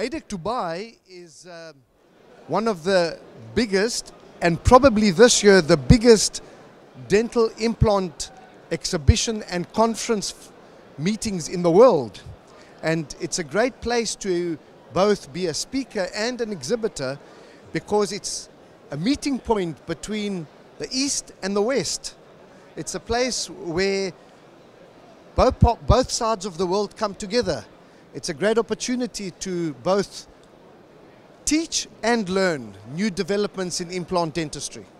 AEEDC Dubai is one of the biggest, and probably this year the biggest, dental implant exhibition and conference meetings in the world. And it's a great place to both be a speaker and an exhibitor, because it's a meeting point between the East and the West. It's a place where both sides of the world come together. It's a great opportunity to both teach and learn new developments in implant dentistry.